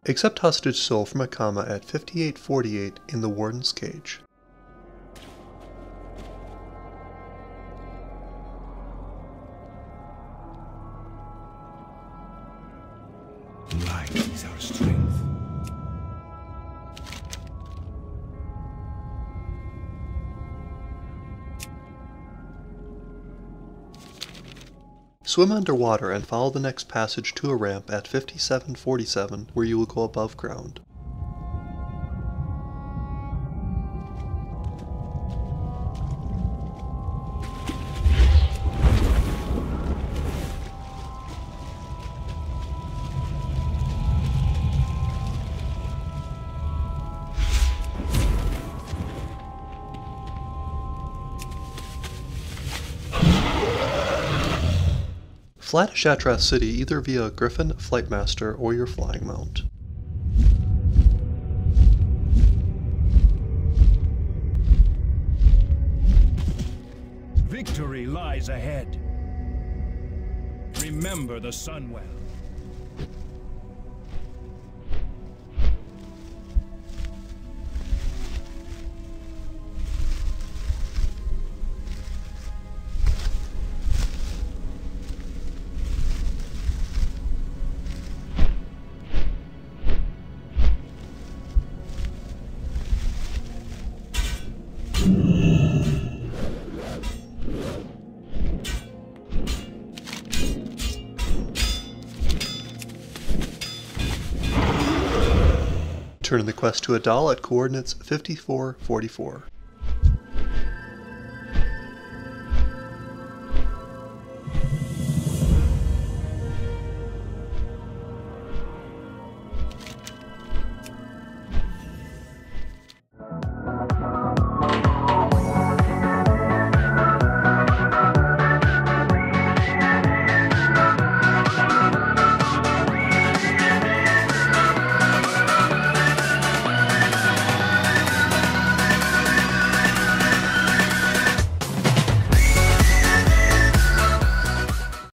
Accept hostage soul from AKAMA at 5848 in the Warden's cage. Light is our strength. Swim underwater and follow the next passage to a ramp at 5747 where you will go above ground. Fly to SHATTRATH City either via Gryphon, Flightmaster, or your flying mount. Victory lies ahead. Remember the Sunwell. Turn in the quest to a doll at coordinates 5444.